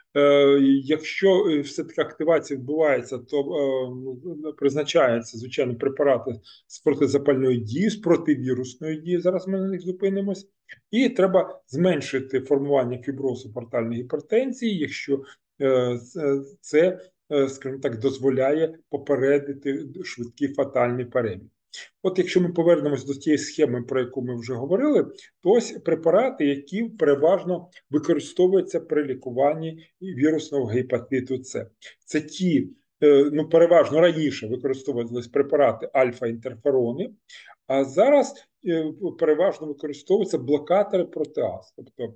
[SPEAKER 1] Якщо все-таки активація відбувається, то призначаються, звичайно, препарати з протизапальної дії, з противірусної дії, зараз ми на них зупинимось, і треба зменшити формування фіброзу портальної гіпертензії, якщо це, скажімо так, дозволяє попередити швидкий фатальний перебіг. От якщо ми повернемось до тієї схеми, про яку ми вже говорили, то ось препарати, які переважно використовуються при лікуванні вірусного гепатиту С. Це ті, ну, переважно раніше використовувалися препарати альфа-інтерферони, а зараз переважно використовуються блокатори протеаз, тобто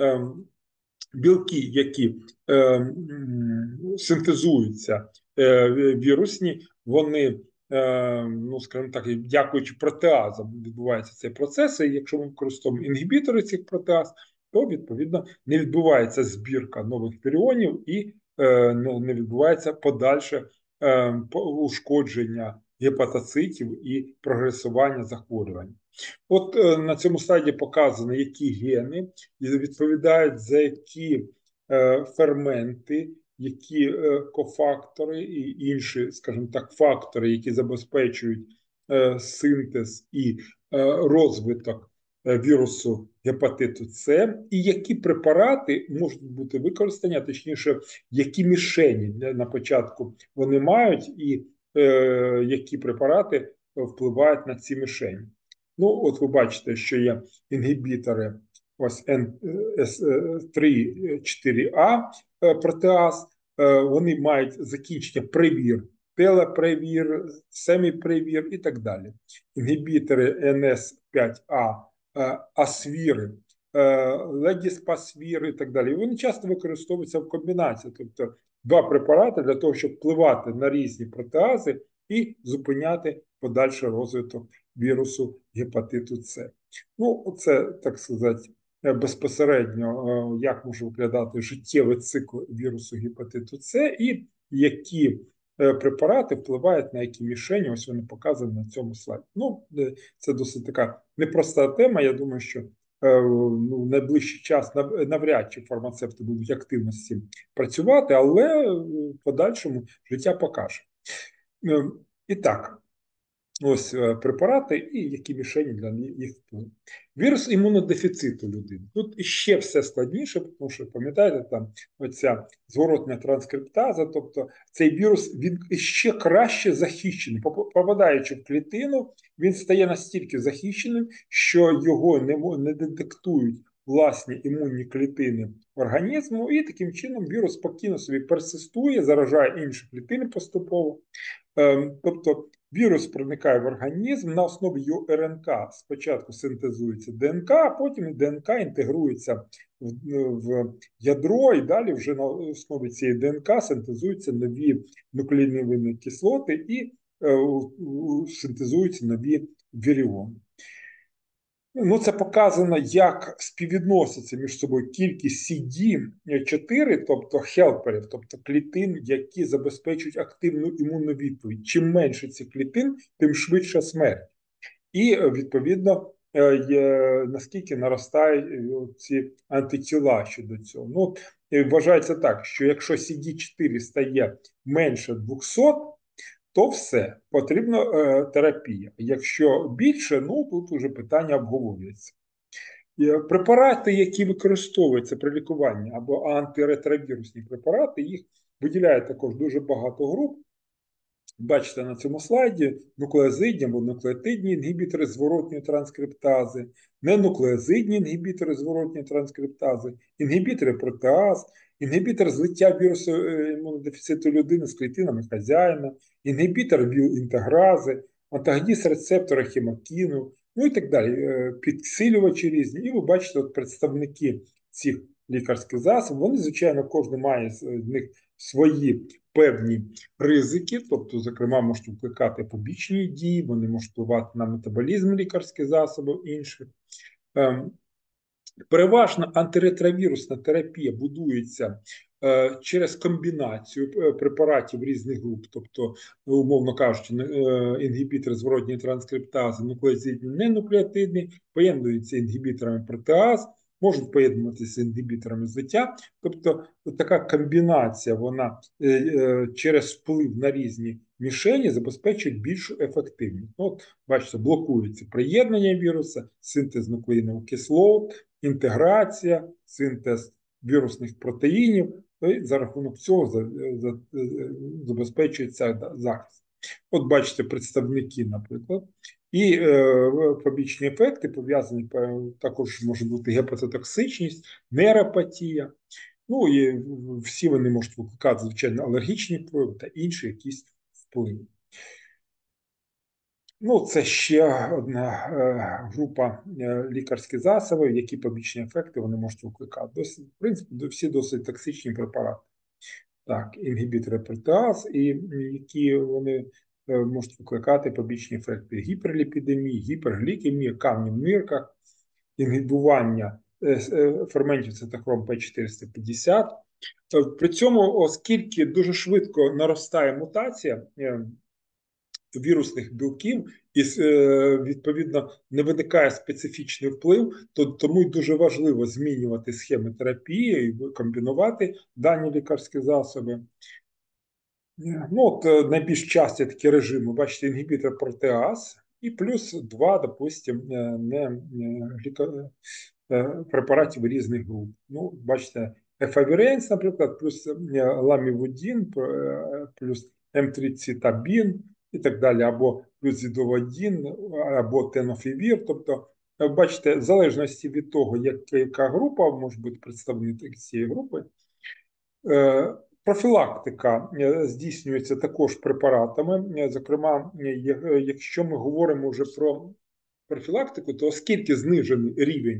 [SPEAKER 1] білки, які е, синтезуються е, вірусні, вони, е, ну, скажімо так, дякуючи протеазам, відбувається цей процес, і якщо ми використовуємо інгібітори цих протеаз, то, відповідно, не відбувається збірка нових віріонів і е, не відбувається подальше е, ушкодження гепатоцитів і прогресування захворювань. От е, на цьому слайді показано, які гени відповідають за які е, ферменти, які е, кофактори і інші, скажімо так, фактори, які забезпечують е, синтез і е, розвиток е, вірусу гепатиту С, і які препарати можуть бути використані, а точніше, які мішені на початку вони мають, і е, які препарати впливають на ці мішені. Ну, от ви бачите, що є інгібітори ось ен ес три чотири а протеаз, вони мають закінчення привір, телепривір, семіпривір і так далі. Інгібітори ен ес п'ять а, асвіри, ледіспасвір і так далі. І вони часто використовуються в комбінації, тобто два препарати для того, щоб впливати на різні протеази і зупиняти подальший розвиток вірусу гепатиту С. Ну, це, так сказати, безпосередньо, як може виглядати життєвий цикл вірусу гепатиту С і які препарати впливають на які мішені, ось вони показані на цьому слайді. Ну, це досить така непроста тема, я думаю, що ну, в найближчий час навряд чи фармацевти будуть активно з цим працювати, але в подальшому життя покаже. І так, ось препарати і які мішені для їх впливу. Вірус імунодефіциту людини. Тут ще все складніше, тому що, пам'ятаєте, там оця зворотня транскриптаза, тобто цей вірус, він ще краще захищений. Попадаючи в клітину, він стає настільки захищеним, що його не, не детектують власні імунні клітини організму, і таким чином вірус спокійно собі персистує, заражає інші клітини поступово. Тобто вірус проникає в організм, на основі його РНК спочатку синтезується ДНК, а потім ДНК інтегрується в, в ядро, і далі вже на основі цієї ДНК синтезуються нові нуклеїнові кислоти і е, синтезуються нові віріони. Ну, це показано, як співвідноситься між собою кількість сі ді чотири, тобто хелперів, тобто клітин, які забезпечують активну імунну відповідь. Чим менше цих клітин, тим швидша смерть. І, відповідно, наскільки наростають ці антитіла щодо цього. Ну, вважається так, що якщо сі ді чотири стає менше двохсот, то все, потрібна е, терапія. Якщо більше, ну тут вже питання обговорюється. Препарати, які використовуються при лікуванні, або антиретровірусні препарати, їх виділяє також дуже багато груп. Бачите на цьому слайді нуклеозидні або нуклеотидні інгібітори зворотньої транскриптази, ненуклеозидні інгібітори зворотньої транскриптази, інгібітори протеаз, інгібітор злиття вірусу імунодефіциту людини з клітинами хазяїна, інгібітор віл-інтегрази, антагоніст рецептора хемокіну, ну і так далі, підсилювачі різні. І ви бачите, от представники цих лікарських засобів, вони, звичайно, кожен має з них свої певні ризики, тобто, зокрема, можуть викликати побічні дії, вони можуть впливати на метаболізм лікарських засобів інших. Переважно антиретровірусна терапія будується е, через комбінацію препаратів різних груп, тобто, умовно кажучи, е, інгібітори зворотньої транскриптази, нуклеозидні, ненуклеотидні, поєднуються інгібіторами протеаз, можуть поєднуватися з інгібіторами злиття. Тобто така комбінація, вона е, е, через вплив на різні мішені забезпечує більшу ефективність. От, бачите, блокується приєднання віруса, синтез нуклеїнових кислот, інтеграція, синтез вірусних протеїнів, і за рахунок цього забезпечується захист. От бачите, представники, наприклад, і е, побічні ефекти пов'язані, також може бути гепатотоксичність, нейропатія, ну і всі вони можуть викликати, звичайно, алергічні впливи та інші якісь впливи. Ну, це ще одна е, група е, лікарських засобів, які побічні ефекти вони можуть викликати. Досить, в принципі, всі досить токсичні препарати. Так, інгібітори протеаз, і які вони е, можуть викликати побічні ефекти гіперліпідемії, гіперглікемії, камні в нирках, інгібування е, е, ферментів цитохром П чотириста п'ятдесят. При цьому, оскільки дуже швидко наростає мутація е, вірусних білків і, відповідно, не виникає специфічний вплив, то тому й дуже важливо змінювати схеми терапії і комбінувати дані лікарські засоби. Ну, от найбільш часті такі режими, бачите, інгібітор протеаз і плюс два, допустим, не, не, препаратів різних груп. Ну, бачите, ефавіренс, наприклад, плюс ламівудін, плюс ем трицитабін, і так далі, або плюсидоводін, або тенофівір. Тобто, бачите, в залежності від того, яка група може бути представник цієї групи, профілактика здійснюється також препаратами. Зокрема, якщо ми говоримо вже про профілактику, то оскільки знижений рівень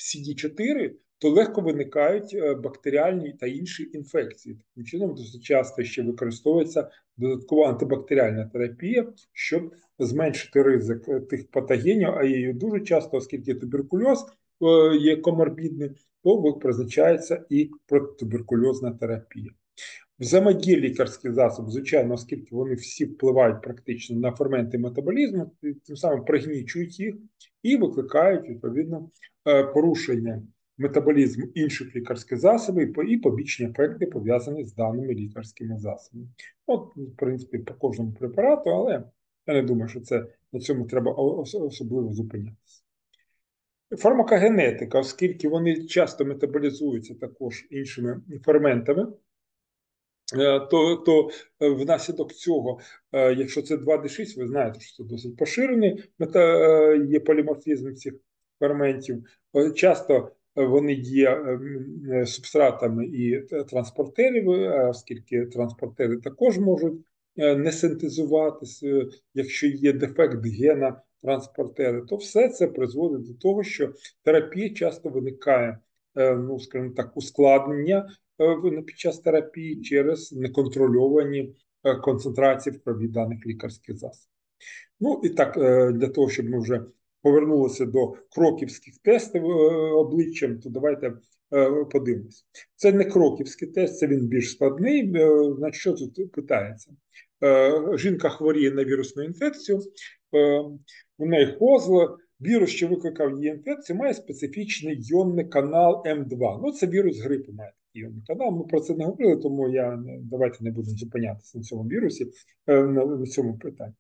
[SPEAKER 1] сі ді чотири, то легко виникають бактеріальні та інші інфекції. Таким чином, досить часто ще використовується додаткова антибактеріальна терапія, щоб зменшити ризик тих патогенів, а її дуже часто, оскільки туберкульоз є коморбідним, то призначається і протитуберкульозна терапія. Взаємодія лікарських засобів, звичайно, оскільки вони всі впливають практично на ферменти метаболізму, тим самим пригнічують їх і викликають, відповідно, порушення метаболізму інших лікарських засобів і побічні ефекти, пов'язані з даними лікарськими засобами. От, в принципі, по кожному препарату, але я не думаю, що це на цьому треба особливо зупинятися. Фармакогенетика, оскільки вони часто метаболізуються також іншими ферментами, то, то внаслідок цього, якщо це два де шість, ви знаєте, що це досить поширений є поліморфізм цих ферментів. Часто вони є субстратами і транспортерів, оскільки транспортери також можуть не синтезуватися, якщо є дефект гена транспортери, то все це призводить до того, що терапія часто виникає, ну, скажімо так, ускладнення під час терапії через неконтрольовані концентрації в крові даних лікарських засобів. Ну і так, для того, щоб ми вже повернулися до кроківських тестів обличчям, то давайте подивимось. Це не кроківський тест, це він більш складний. Значить, що тут питається? Жінка хворіє на вірусну інфекцію, у неї хозла, вірус, що викликав її інфекцію, має специфічний йонний канал М два. Ну, це вірус грипу має такий йонний канал. Ми про це не говорили, тому я, давайте не будемо зупинятися на цьому вірусі, на цьому питанні.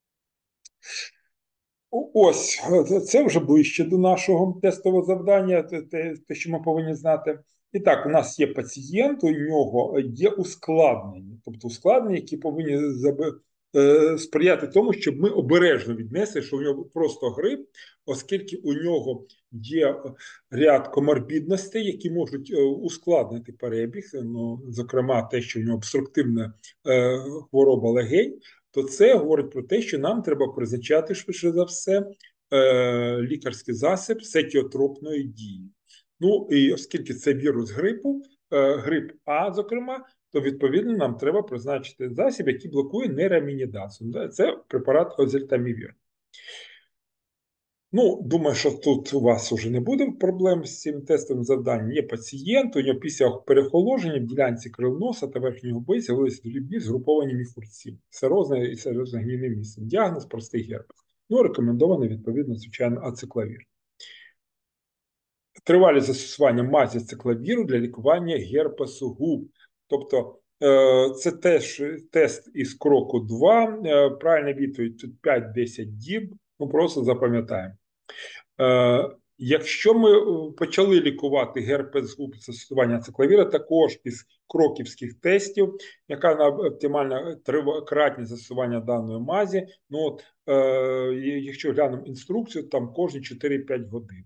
[SPEAKER 1] Ось, це вже ближче до нашого тестового завдання, те, те, що ми повинні знати. І так, у нас є пацієнт, у нього є ускладнення, тобто ускладнення, які повинні сприяти тому, щоб ми обережно віднесли, що у нього просто грип, оскільки у нього є ряд коморбідностей, які можуть ускладнити перебіг, ну, зокрема те, що у нього обструктивна е, хвороба легень, то це говорить про те, що нам треба призначати, швидше за все, е, лікарський засіб сетіотропної дії. Ну, і оскільки це вірус грипу, е, грип А, зокрема, то, відповідно, нам треба призначити засіб, який блокує нерамінідазу. Це препарат озельтамівір. Ну, думаю, що тут у вас вже не буде проблем з цим тестовим завданням. Є пацієнт, у нього після переохолодження в ділянці крил носа та верхнього боку з'явилися дрібні згруповані міхурці, серозне і серозно-гнійне місце. Діагноз простий герпес. Ну, рекомендований, відповідно, звичайно, ациклавір. Тривалість застосування мазі ациклавіру для лікування герпесу губ. Тобто, це теж тест із кроку два. Правильна відповідь тут п'ять-десять діб. Ну, просто запам'ятаємо. Якщо ми почали лікувати герпес губ застосування ациклавіра, також із кроківських тестів, яка на оптимальна кратність застосування даної мазі, ну от, е, якщо глянемо інструкцію, там кожні чотири-п'ять годин.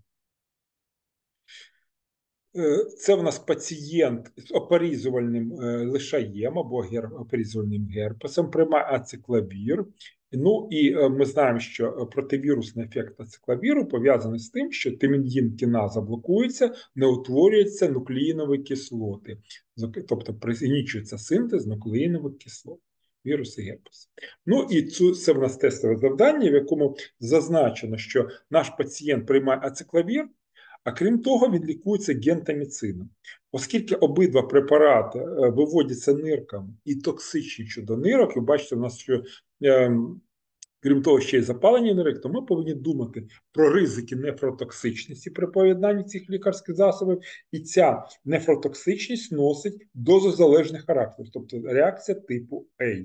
[SPEAKER 1] Це в нас пацієнт з оперізувальним лишаєм або гер... оперізувальним герпесом, приймає ациклавір. Ну і ми знаємо, що противірусний ефект ациклавіру пов'язаний з тим, що тимідін-кіназа блокується, не утворюються нуклеїнові кислоти, тобто пригнічується синтез нуклеїнових кислот. Віруси герпесу. Ну і це в нас тестове завдання, в якому зазначено, що наш пацієнт приймає ациклавір, а крім того, він лікується гентаміцином. Оскільки обидва препарати виводяться нирками і токсичні щодо нирок, ви бачите, у нас що, е, крім того, ще й запалення нирок, то ми повинні думати про ризики нефротоксичності при поєднанні цих лікарських засобів, і ця нефротоксичність носить дозозалежний характер, тобто реакція типу А.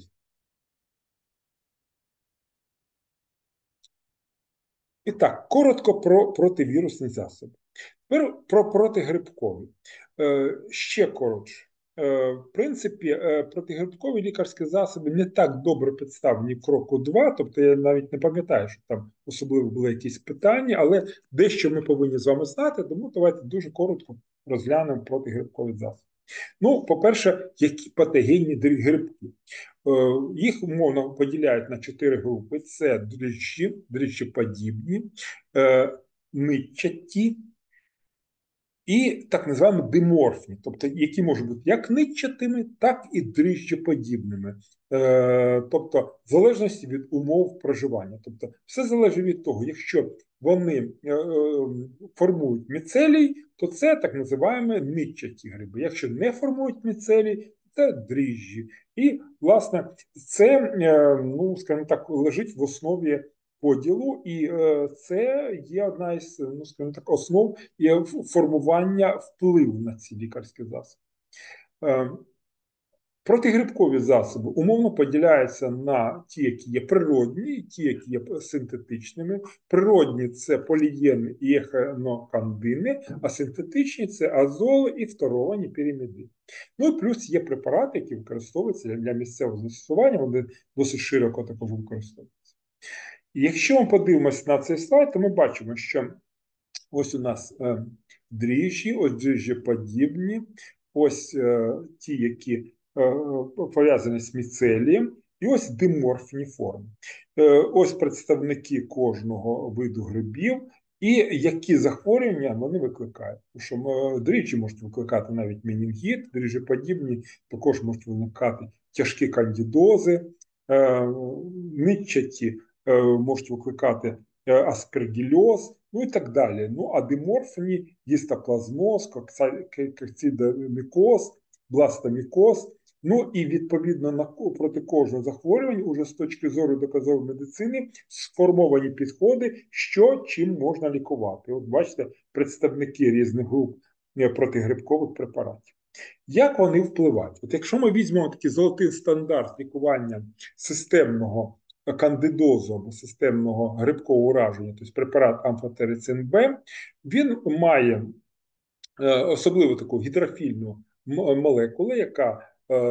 [SPEAKER 1] І так, коротко про противірусні засоби. Тепер про протигрибкові. Е, ще коротше. Е, в принципі, е, протигрибкові лікарські засоби не так добре представлені в кроку два, тобто я навіть не пам'ятаю, що там особливо були якісь питання, але дещо ми повинні з вами знати, тому давайте дуже коротко розглянемо протигрибкові засоби. Ну, по-перше, які патогенні грибки. Їх умовно поділяють на чотири групи. Це дріжджі, дріжджеподібні, нитчаті, і так називаємо диморфні, тобто які можуть бути як нитчатими, так і дріжджеподібними. Е, тобто в залежності від умов проживання. Тобто все залежить від того, якщо вони е, формують міцелій, то це так називаємо нитчаті гриби. Якщо не формують міцелій, це дріжджі. І, власне, це, е, ну, скажімо так, лежить в основі поділу, і е, це є одна із, ну, скажімо так, основ є формування впливу на ці лікарські засоби. Е, Протигрибкові засоби умовно поділяються на ті, які є природні, і ті, які є синтетичними. Природні це полієни і ехінокандини, а синтетичні це азоли і фторовані піриміди. Ну і плюс є препарати, які використовуються для місцевого застосування, вони досить широко також використовуються. І якщо ми подивимося на цей слайд, то ми бачимо, що ось у нас е, дріжджі, ось дріжджеподібні, ось е, ті, які е, пов'язані з міцелієм, і ось диморфні форми. Е, ось представники кожного виду грибів, і які захворювання вони викликають. Тому що е, дріжджі можуть викликати навіть менінгіт, дріжджеподібні також можуть викликати тяжкі кандидози, е, нитчаті е, можуть викликати аспергільоз, ну і так далі. Ну, а диморфні гістоплазмоз, кокцидомікоз, бластомікоз. Ну і відповідно на проти кожного захворювання, уже з точки зору доказової медицини, сформовані підходи, що чим можна лікувати. От бачите, представники різних груп протигрибкових препаратів. Як вони впливають? От якщо ми візьмемо такий золотий стандарт лікування системного кандидозу або системного грибкового ураження, тобто препарат амфотерицин Б, він має особливо таку гідрофільну молекулу, яка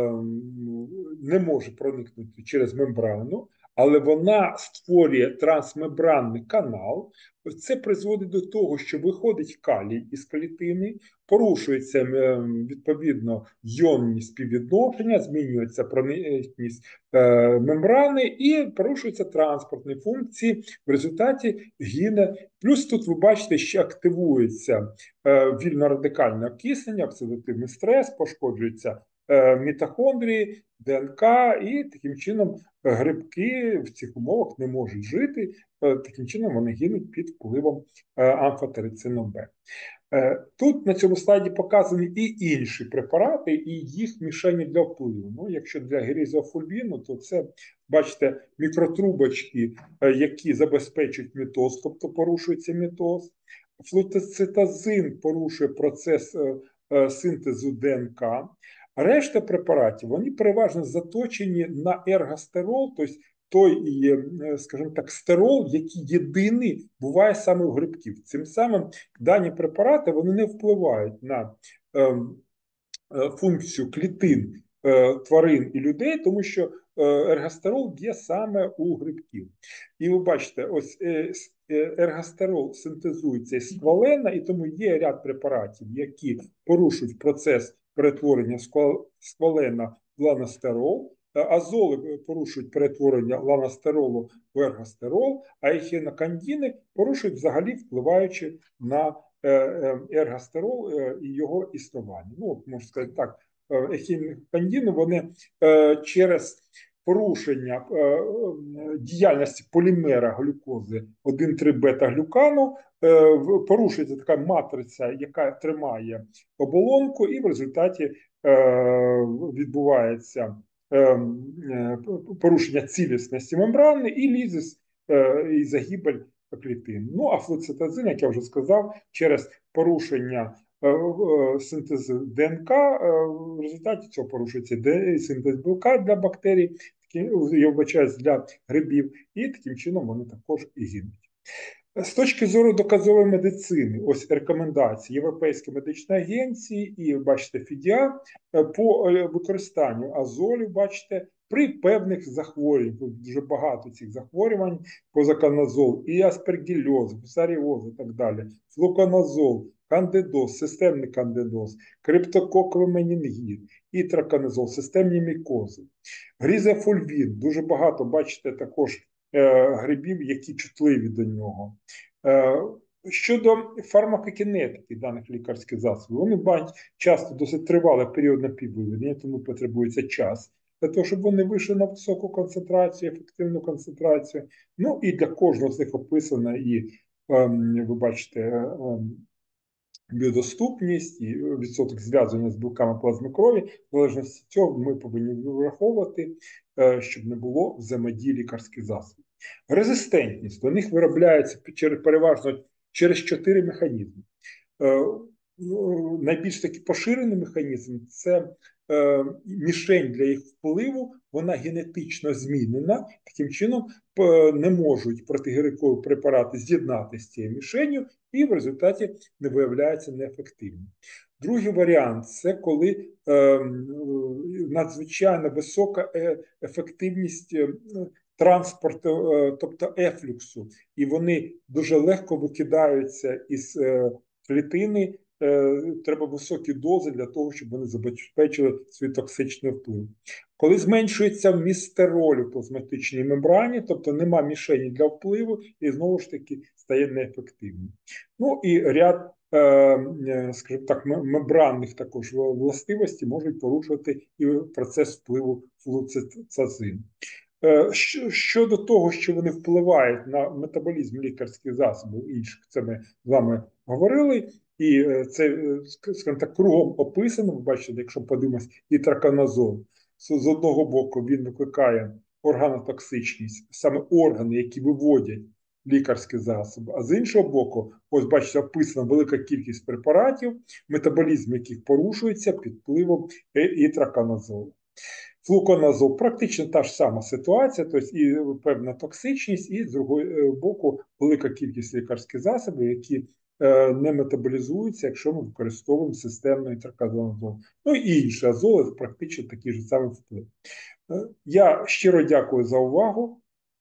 [SPEAKER 1] не може проникнути через мембрану, але вона створює трансмембранний канал. Це призводить до того, що виходить калій із клітини, порушується відповідно йонні співвідношення, змінюється проникність мембрани і порушуються транспортні функції. В результаті гине. Плюс тут ви бачите, що активується вільнорадикальне окиснення, оксидативний стрес, пошкоджується мітохондрії, ДНК, і таким чином грибки в цих умовах не можуть жити, таким чином вони гинуть під впливом амфотерицину Б. Тут на цьому слайді показані і інші препарати, і їх мішені для впливу. Ну, якщо для герізофульвіну, то це, бачите, мікротрубочки, які забезпечують мітоз, тобто порушується мітоз. Флутоцитазин порушує процес синтезу ДНК. Решта препаратів, вони переважно заточені на ергостерол, тобто той, скажімо так, стерол, який єдиний буває саме у грибків. Цим самим дані препарати вони не впливають на е, е, функцію клітин е, тварин і людей, тому що е, ергостерол є саме у грибків. І ви бачите, ось е, ергостерол синтезується із сквалена, і тому є ряд препаратів, які порушують процес перетворення сквалена в ланостерол. Азоли порушують перетворення ланостеролу в ергостерол, а ехінокандини порушують взагалі, впливаючи на ергостерол і його існування. Ну, можна сказати так, ехінокандини, вони через порушення діяльності полімера глюкози один три бета-глюкану порушується така матриця, яка тримає оболонку, і в результаті відбувається порушення цілісності мембрани і лізис і загибель клітин. Ну, а флуцитазин, як я вже сказав, через порушення синтезу ДНК, в результаті цього порушується синтез білка для бактерій, я вбачаюсь, для грибів, і таким чином вони також і гинуть. З точки зору доказової медицини, ось рекомендації Європейської медичної агенції і, бачите, ФІДІА по використанню азолів, бачите, при певних захворюваннях, дуже багато цих захворювань, позаконазол, і аспергільоз, бусаріоз і так далі, флуконазол, кандидоз, системний кандидоз, криптококовий менінгіт, ітроконазол, системні мікози, грізофульвін, дуже багато, бачите, також грибів, які чутливі до нього. Щодо фармакокінетики даних лікарських засобів, вони мають часто досить тривалий період напіввиведення, тому потребується час для того, щоб вони вийшли на високу концентрацію, ефективну концентрацію. Ну і для кожного з них описана і, ем, ви бачите, ем, біодоступність і відсоток зв'язування з білками плазми крові. В залежності від цього ми повинні враховувати, е, щоб не було взаємодії лікарських засобів. Резистентність до них виробляється переважно через чотири механізми. Е, ну, найбільш такий поширений механізм це е, мішень для їх впливу, вона генетично змінена, таким чином не можуть протигрипові препарати з'єднатися з цією мішенью і в результаті не виявляється неефективним. Другий варіант це коли е, надзвичайно висока ефективність е, транспорту, е, тобто ефлюксу, і вони дуже легко викидаються із е, клітини. Е, треба високі дози для того, щоб вони забезпечили свій токсичний вплив. Коли зменшується вміст стиролю в плазматичній мембрані, тобто нема мішені для впливу, і знову ж таки стає неефективним. Ну і ряд, е, скажімо так, мембранних також властивостей можуть порушувати і процес впливу флуоцезину. Щодо того, що вони впливають на метаболізм лікарських засобів інших, це ми з вами говорили, і це, скажімо так, кругом описано. Ви бачите, якщо подивимось, ітраконазол, з одного боку він викликає органотоксичність, саме органи, які виводять лікарські засоби, а з іншого боку, ось бачите, описана велика кількість препаратів, метаболізм яких порушується під впливом ітраконазолу. Флуконазол практично та ж сама ситуація, тобто і певна токсичність, і з другого боку велика кількість лікарських засобів, які е, не метаболізуються, якщо ми використовуємо системний ітраконазол. Ну і інші азоли практично такий же самий вплив. Е, я щиро дякую за увагу.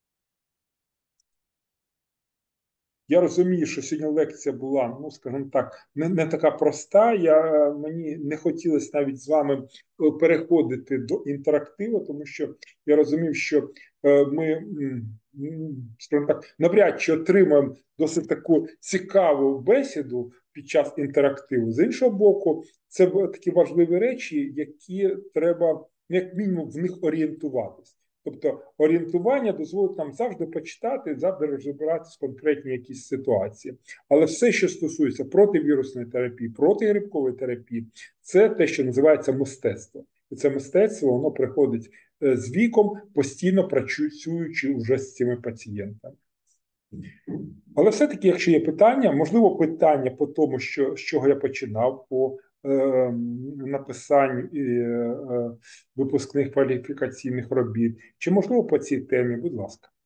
[SPEAKER 1] Я розумію, що сьогодні лекція була, ну, скажімо так, не, не така проста. Я, мені не хотілося навіть з вами переходити до інтерактиву, тому що я розумів, що е, ми, скажімо так, навряд чи отримаємо досить таку цікаву бесіду під час інтерактиву. З іншого боку, це такі важливі речі, які треба, як мінімум, в них орієнтуватися. Тобто орієнтування дозволить нам завжди почитати, завжди розбиратися в конкретній якісь ситуації. Але все, що стосується противірусної терапії, протигрибкової терапії, це те, що називається мистецтво. І це мистецтво, воно приходить з віком, постійно працюючи вже з цими пацієнтами. Але все-таки, якщо є питання, можливо, питання по тому, що, з чого я починав, по е, написанню е, випускних кваліфікаційних робіт, чи, можливо, по цій темі, будь ласка.